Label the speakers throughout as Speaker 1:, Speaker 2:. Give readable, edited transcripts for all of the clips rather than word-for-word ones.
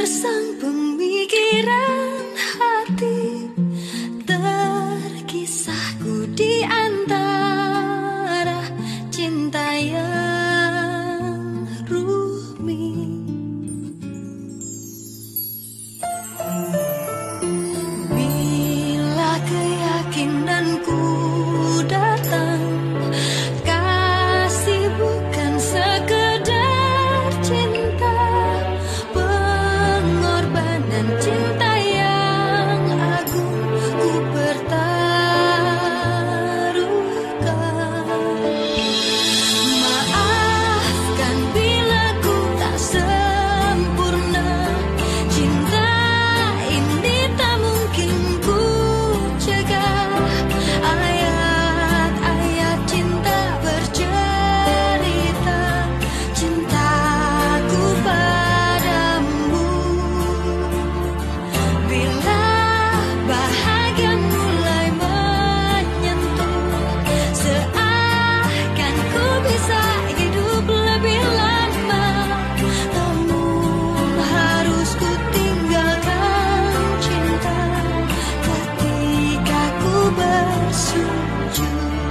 Speaker 1: Gersang pemikiran hati, terkisahku di antara cinta yang rumit. Bila keyakinanku datang, kasih bukan sekedar cinta, pengorbanan cinta yang agung ku pertaruhkan. Maafkan bila ku tak sempurna, cinta ini tak mungkin ku cegah. Ayat-ayat cinta bercerita cintaku padamu. Bila bahagia mulai menyentuh, seakan ku bisa hidup lebih lama. Namun harus ku tinggalkan cinta ketika ku bersujud.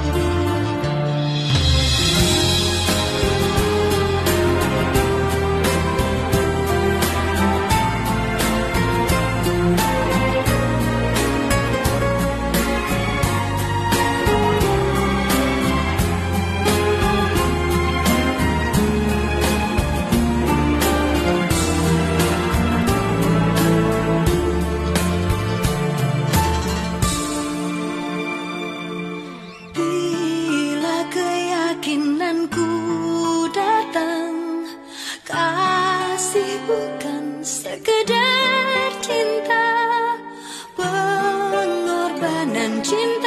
Speaker 1: Bila keyakinanku datang, kasih bukan sekedar cinta, pengorbanan cinta